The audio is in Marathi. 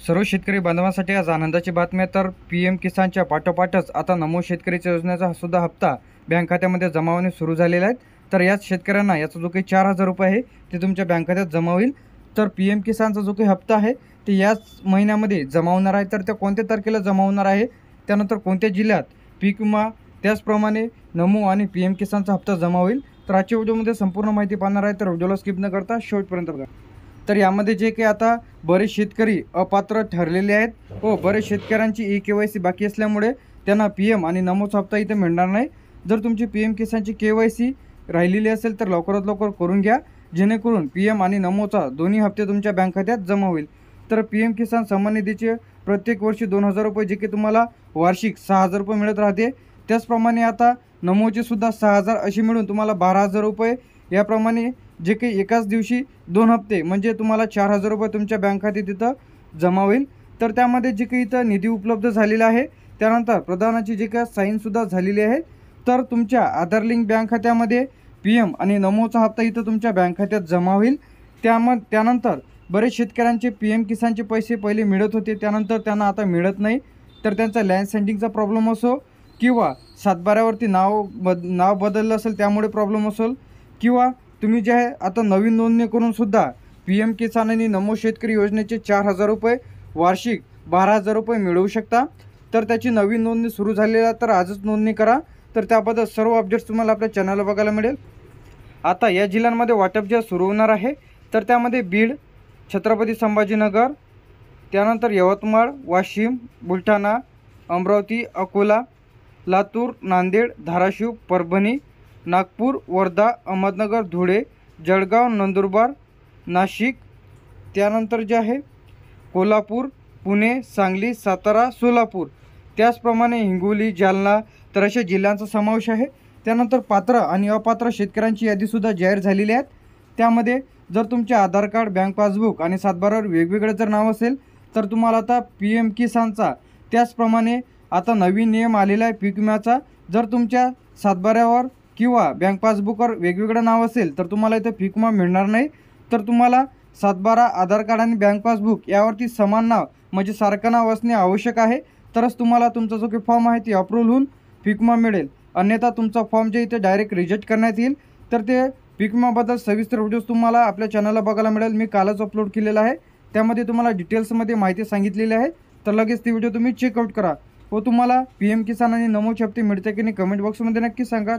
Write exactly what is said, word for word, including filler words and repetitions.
सर्व शेतकरी बांधवांसाठी आज आनंदाची बातमी आहे। तर पी एम किसानच्या पाठोपाठच आता नमो शेतकरीच्या योजनेचा सुद्धा हप्ता बँक खात्यामध्ये जमा होणे सुरू झालेला आहे। तर याच शेतकऱ्यांना याचा जो काही चार हजार रुपये आहे ते तुमच्या बँक खात्यात जमा होईल। तर पी एम किसानचा जो काही हप्ता आहे ते याच महिन्यामध्ये जमा होणार आहे। तर त्या कोणत्या तारखेला जमा होणार आहे, त्यानंतर कोणत्या जिल्ह्यात पीक विमा, त्याचप्रमाणे नमो आणि पी एम किसानचा हप्ता जमा होईल। तर आजच्या व्हिडिओमध्ये संपूर्ण माहिती पाहणार आहे, तर व्हिडिओला स्किप न करता शेवटपर्यंत बघा। तर यामध्ये जे काही आता बरेच शेतकरी अपात्र ठरलेले आहेत व बरेच शेतकऱ्यांची ई के वाय सी बाकी असल्यामुळे त्यांना पी एम आणि नमोचा हप्ता इथे मिळणार नाही। जर तुमची पी एम किसानची के वाय सी राहिलेली असेल तर लवकरात लवकर करून घ्या, जेणेकरून पी एम आणि नमोचा दोन्ही हप्ते तुमच्या बँक खात्यात जमा होईल। तर पी एम किसान सन्मान निधीचे प्रत्येक वर्षी दोन हजार रुपये जे की तुम्हाला वार्षिक सहा हजार रुपये मिळत राहते, त्याचप्रमाणे आता नमोचे सुद्धा सहा हजार अशी मिळून तुम्हाला बारा हजार रुपये याप्रमाणे जे काही एकाच दिवशी दोन हप्ते म्हणजे तुम्हाला चार हजार रुपये तुमच्या बँक खात्यात तिथं जमा होईल। तर त्यामध्ये जे काही इथं निधी उपलब्ध झालेला आहे, त्यानंतर प्रधानाची जे काही साईनसुद्धा झालेली आहे। तर तुमच्या आधार लिंक बँक खात्यामध्ये पी एम आणि नमोचा हप्ता इथं तुमच्या बँक खात्यात जमा होईल। त्यामध्ये त्यानंतर बरेच शेतकऱ्यांचे पी एम किसानचे पैसे पहिले मिळत होते, त्यानंतर त्यांना आता मिळत नाही। तर त्यांचा लँड सेंडिंगचा प्रॉब्लेम असो किंवा सातबाऱ्यावरती नाव बद नाव बदललं असेल त्यामुळे प्रॉब्लेम असेल, किंवा तुम्ही जे आहे आता नवीन नोंदणी करून सुद्धा पी एम किसान आणि नमो शेतकरी योजनेचे चार हजार रुपये वार्षिक बारा हजार रुपये मिळवू शकता। तर त्याची नवीन नोंदणी सुरू झालेली आहे, तर आजच नोंदणी करा। तर त्याबद्दल सर्व अपडेट्स तुम्हाला आपल्या चॅनलला बघायला मिळेल। आता या जिल्ह्यांमध्ये वाटप जे सुरू होणार आहे, तर त्यामध्ये बीड, छत्रपती संभाजीनगर, त्यानंतर यवतमाळ, वाशिम, बुलढाणा, अमरावती, अकोला, लातूर, नांदेड, धाराशिव, परभणी, नागपूर, वर्धा, अहमदनगर, धुळे, जळगाव, नंदुरबार, नाशिक, त्यानंतर जे आहे कोल्हापूर, पुणे, सांगली, सातारा, सोलापूर, त्याचप्रमाणे हिंगोली, जालना, तर अशा जिल्ह्यांचा समावेश आहे। त्यानंतर पात्र आणि अपात्र शेतकऱ्यांची यादीसुद्धा जाहीर झालेली आहे। त्यामध्ये जर तुमचे आधार कार्ड, बँक पासबुक आणि सातबारावर वेगवेगळे जर नाव असेल तर तुम्हाला आता पी एम किसानचा, त्याचप्रमाणे आता नवीन नियम आलेला आहे पीक विम्याचा। जर तुमच्या सातबाऱ्यावर किंवा बँक पासबुकवर वेगवेगळं नाव असेल तर तुम्हाला इथे पीक विमा मिळणार नाही। तर तुम्हाला सातबारा, आधार कार्ड आणि बँक पासबुक यावरती समान नाव म्हणजे सारखं नाव असणे आवश्यक आहे, तरच तुम्हाला तुमचा जो काही फॉर्म आहे ती अप्रूव्हल होऊन पीक विमा मिळेल। अन्यथा तुमचा फॉर्म जे इथे डायरेक्ट रिजेक्ट करण्यात येईल। तर ते पीक विमाबद्दल सविस्तर व्हिडिओज तुम्हाला आपल्या चॅनलला बघायला मिळेल। मी कालच अपलोड केलेला आहे, त्यामध्ये तुम्हाला डिटेल्समध्ये माहिती सांगितलेली आहे। तर लगेच ती व्हिडिओ तुम्ही चेकआउट करा व तुम्हाला पी एम किसान आणि नमोचे हप्ते मिळते की नाही कमेंट बॉक्समध्ये नक्की सांगा।